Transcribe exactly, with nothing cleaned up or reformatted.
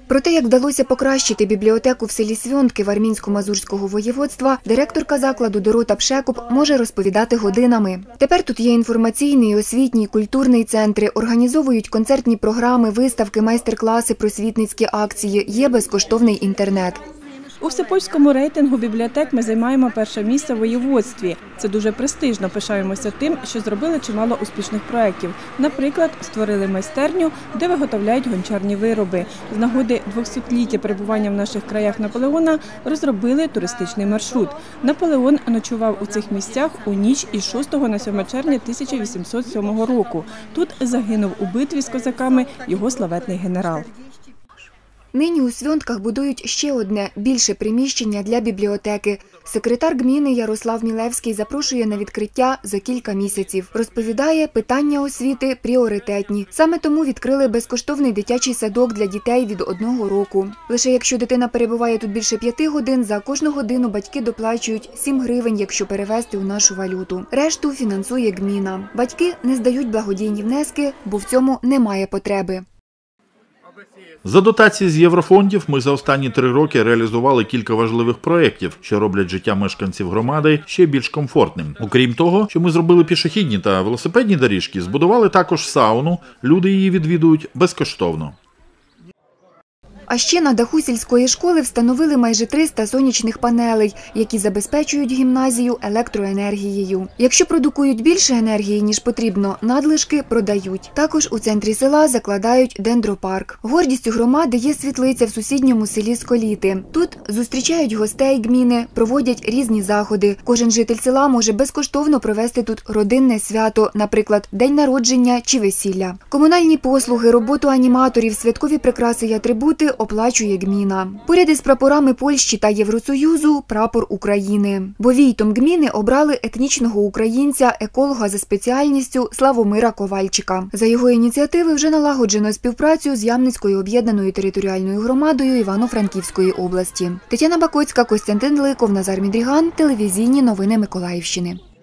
Про те, як вдалося покращити бібліотеку в селі Свьонтки Вармінсько-Мазурського воєводства, директорка закладу Дорота Пшекоп може розповідати годинами. Тепер тут є інформаційний, освітній, культурний центри, організовують концертні програми, виставки, майстер-класи, просвітницькі акції, є безкоштовний інтернет. У всепольському рейтингу бібліотек ми займаємо перше місце в воєводстві. Це дуже престижно, пишаємося тим, що зробили чимало успішних проєктів. Наприклад, створили майстерню, де виготовляють гончарні вироби. З нагоди двохсотліття перебування в наших краях Наполеона розробили туристичний маршрут. Наполеон ночував у цих місцях у ніч із шостого на сьоме червня тисяча вісімсот сьомого року. Тут загинув у битві з козаками його славетний генерал. Нині у Свьонтках будують ще одне, більше приміщення для бібліотеки. Секретар гміни Ярослав Мілевський запрошує на відкриття за кілька місяців. Розповідає, питання освіти пріоритетні. Саме тому відкрили безкоштовний дитячий садок для дітей від одного року. Лише якщо дитина перебуває тут більше п'яти годин, за кожну годину батьки доплачують сім гривень, якщо перевести у нашу валюту. Решту фінансує гміна. Батьки не здають благодійні внески, бо в цьому немає потреби. За дотації з єврофондів ми за останні три роки реалізували кілька важливих проєктів, що роблять життя мешканців громади ще більш комфортним. Окрім того, що ми зробили пішохідні та велосипедні доріжки, збудували також сауну, люди її відвідують безкоштовно. А ще на даху сільської школи встановили майже триста сонячних панелей, які забезпечують гімназію електроенергією. Якщо продукують більше енергії, ніж потрібно, надлишки продають. Також у центрі села закладають дендропарк. Гордістю громади є світлиця в сусідньому селі Сколіти. Тут зустрічають гостей гміни, проводять різні заходи. Кожен житель села може безкоштовно провести тут родинне свято, наприклад, день народження чи весілля. Комунальні послуги, роботу аніматорів, святкові прикраси й атрибути оплачує гміна. Поряд із прапорами Польщі та Євросоюзу – прапор України. Бо війтом гміни обрали етнічного українця, еколога за спеціальністю Славомира Ковальчика. За його ініціативи вже налагоджено співпрацю з Ямницькою об'єднаною територіальною громадою Івано-Франківської області. Тетяна Бакоцька, Костянтин Ликов, Назар Мідріган. Телевізійні новини Миколаївщини.